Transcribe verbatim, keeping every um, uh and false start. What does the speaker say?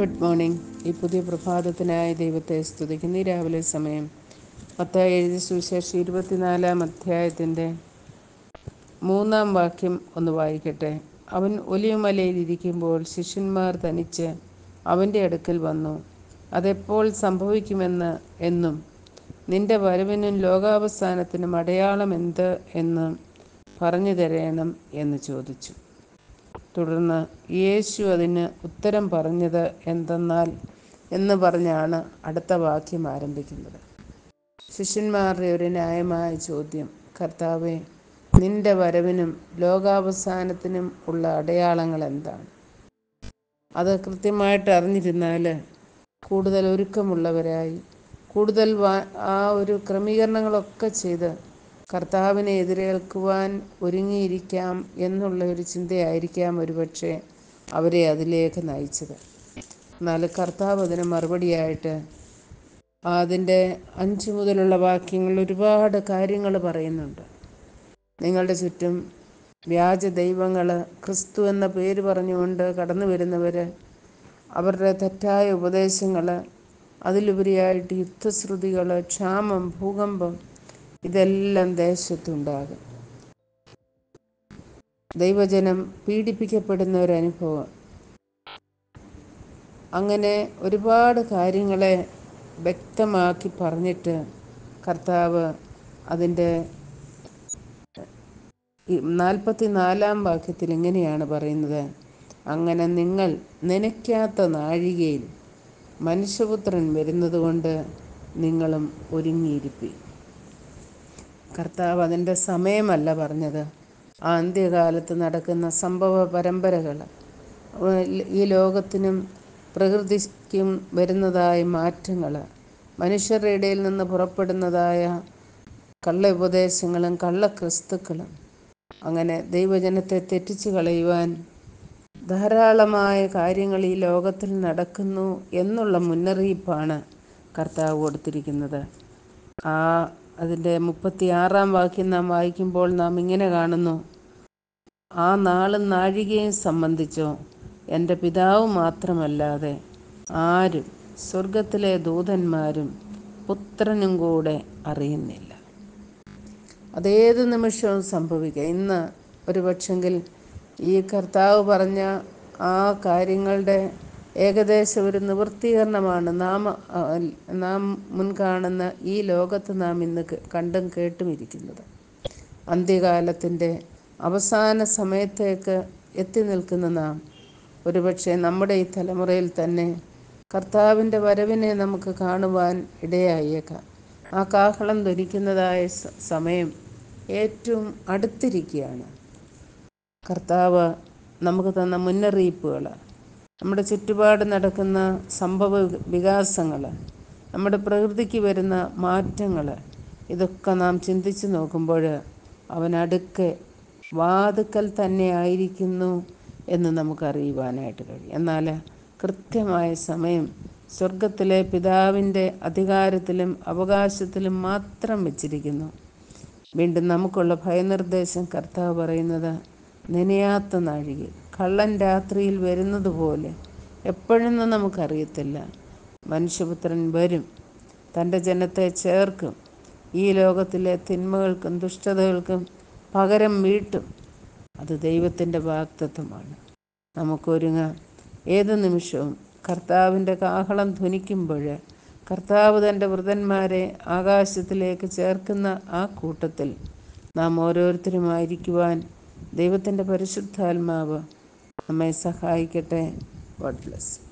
Good morning. ഈ പുതിയ പ്രഭാതത്തിനായി ദൈവത്തെ സ്തുതിക്കുന്ന ഈ രാവിലെ സമയം മത്തായി എഴുതിയ സുവിശേഷം ഇരുപത്തിനാലാം അധ്യായത്തിൻ്റെ മൂന്നാം വാക്യം ഒന്ന് വായിക്കട്ടെ. അവൻ ഒലിവുമലയിൽ ഇരിക്കുമ്പോൾ ശിഷ്യന്മാർ തനിച്ച് അവൻ്റെ അടുക്കൽ വന്നു. അതെപ്പോൾ സംഭവിക്കുമെന്ന് എന്നും നിന്റെ വരവിനും ലോകാവസാനത്തിനും അടയാളം എന്ത് എന്ന് പറഞ്ഞു തരേണം എന്ന് ചോദിച്ചു. തുടർന്ന് യേശു അതിന് ഉത്തരം പറഞ്ഞത് എന്തെന്നാൽ എന്ന് പറഞ്ഞാണ് അടുത്ത വാക്യം ആരംഭിക്കുന്നത്. ശിഷ്യന്മാരുടെ ഒരു ന്യായമായ ചോദ്യം: കർത്താവേ, നിന്റെ വരവിനും ലോകാവസാനത്തിനും ഉള്ള അടയാളങ്ങൾ എന്താണ്? അത് കൃത്യമായിട്ട് അറിഞ്ഞിരുന്നാൽ കൂടുതൽ ഒരുക്കമുള്ളവരായി കൂടുതൽ വാ ആ ഒരു ക്രമീകരണങ്ങളൊക്കെ ചെയ്ത് കർത്താവിനെ എതിരേൽക്കുവാൻ ഒരുങ്ങിയിരിക്കാം എന്നുള്ള ഒരു ചിന്തയായിരിക്കാം ഒരുപക്ഷെ അവരെ അതിലേക്ക് നയിച്ചത്. എന്നാൽ കർത്താവ് അതിന് മറുപടിയായിട്ട് അതിൻ്റെ അഞ്ച് മുതലുള്ള വാക്യങ്ങളിൽ ഒരുപാട് കാര്യങ്ങൾ പറയുന്നുണ്ട്. നിങ്ങളുടെ ചുറ്റും വ്യാജ ദൈവങ്ങൾ, ക്രിസ്തു എന്ന പേര് പറഞ്ഞുകൊണ്ട് കടന്നു വരുന്നവർ, അവരുടെ തെറ്റായ ഉപദേശങ്ങൾ, അതിലുപരിയായിട്ട് യുദ്ധശ്രുതികൾ, ക്ഷാമം, ഭൂകമ്പം, ഇതെല്ലാം ദേശത്തുണ്ടാകും. ദൈവജനം പീഡിപ്പിക്കപ്പെടുന്ന ഒരനുഭവം. അങ്ങനെ ഒരുപാട് കാര്യങ്ങളെ വ്യക്തമാക്കി പറഞ്ഞിട്ട് കർത്താവ് അതിൻ്റെ നാൽപ്പത്തി നാലാം വാക്യത്തിൽ ഇങ്ങനെയാണ് പറയുന്നത്: അങ്ങനെ നിങ്ങൾ നനയ്ക്കാത്ത നാഴികയിൽ മനുഷ്യപുത്രൻ വരുന്നത് കൊണ്ട് നിങ്ങളും ഒരുങ്ങിയിരിപ്പീൻ. കർത്താവ് അതിൻ്റെ സമയമല്ല പറഞ്ഞത്, ആ അന്ത്യകാലത്ത് നടക്കുന്ന സംഭവ പരമ്പരകൾ, ഈ ലോകത്തിനും പ്രകൃതിക്കും വരുന്നതായ മാറ്റങ്ങൾ, മനുഷ്യരുടെ ഇടയിൽ നിന്ന് പുറപ്പെടുന്നതായ കള്ള ഉപദേശങ്ങളും കള്ളക്രിസ്തുക്കളും, അങ്ങനെ ദൈവജനത്തെ തെറ്റിച്ച് കളയുവാൻ ധാരാളമായ കാര്യങ്ങൾ ഈ ലോകത്തിൽ നടക്കുന്നു എന്നുള്ള മുന്നറിയിപ്പാണ് കർത്താവ് കൊടുത്തിരിക്കുന്നത്. ആ അതിൻ്റെ മുപ്പത്തി ആറാം വാക്യം നാം വായിക്കുമ്പോൾ നാം ഇങ്ങനെ കാണുന്നു: ആ നാളും നാഴികയും സംബന്ധിച്ചോ എൻ്റെ പിതാവ് മാത്രമല്ലാതെ ആരും, സ്വർഗത്തിലെ ദൂതന്മാരും പുത്രനും കൂടെ അറിയുന്നില്ല. അതേത് നിമിഷവും സംഭവിക്കുക. ഇന്ന് ഒരു പക്ഷെങ്കിൽ ഈ കർത്താവ് പറഞ്ഞ ആ കാര്യങ്ങളുടെ ഏകദേശം ഒരു നിവൃത്തീകരണമാണ് നാം നാം മുൻകാണുന്ന ഈ ലോകത്ത് നാം ഇന്ന് കണ്ടും കേട്ടും ഇരിക്കുന്നത്. അന്ത്യകാലത്തിൻ്റെ അവസാന സമയത്തേക്ക് എത്തി നിൽക്കുന്ന നാം ഒരുപക്ഷെ നമ്മുടെ ഈ തലമുറയിൽ തന്നെ കർത്താവിൻ്റെ വരവിനെ നമുക്ക് കാണുവാൻ ഇടയായേക്കാം. ആ കാഹളം ധ്വനിക്കുന്നതായ സമയം ഏറ്റവും അടുത്തിരിക്കുകയാണ്. കർത്താവ് നമുക്ക് തന്ന മുന്നറിയിപ്പുകൾ, നമ്മുടെ ചുറ്റുപാട് നടക്കുന്ന സംഭവ വികാസങ്ങൾ, നമ്മുടെ പ്രകൃതിക്ക് വരുന്ന മാറ്റങ്ങൾ, ഇതൊക്കെ നാം ചിന്തിച്ച് നോക്കുമ്പോൾ അവൻ അടുക്കെ വാതുക്കൽ തന്നെ ആയിരിക്കുന്നു എന്ന് നമുക്കറിയുവാനായിട്ട് കഴിയും. എന്നാൽ കൃത്യമായ സമയം സ്വർഗത്തിലെ പിതാവിൻ്റെ അധികാരത്തിലും അവകാശത്തിലും മാത്രം വെച്ചിരിക്കുന്നു. വീണ്ടും നമുക്കുള്ള ഭയനിർദ്ദേശം കർത്താവ് പറയുന്നത്: നനയാത്ത നാഴികയിൽ, കള്ളൻ രാത്രിയിൽ വരുന്നത് പോലെ എപ്പോഴെന്ന് നമുക്കറിയത്തില്ല, മനുഷ്യപുത്രൻ വരും, തൻ്റെ ജനത്തെ ചേർക്കും, ഈ ലോകത്തിലെ തിന്മകൾക്കും ദുഷ്ടതകൾക്കും പകരം വീട്ടും. അത് ദൈവത്തിൻ്റെ വാഗ്ദത്തമാണ്. നമുക്കൊരുങ്ങാം. ഏത് നിമിഷവും കർത്താവിൻ്റെ കാഹളം ധ്വനിക്കുമ്പോൾ കർത്താവ് തൻ്റെ വൃതന്മാരെ ആകാശത്തിലേക്ക് ചേർക്കുന്ന ആ കൂട്ടത്തിൽ നാം ഓരോരുത്തരുമായിരിക്കുവാൻ ദൈവത്തിൻ്റെ പരിശുദ്ധാത്മാവ് നമ്മെ സഹായിക്കട്ടെ. God bless.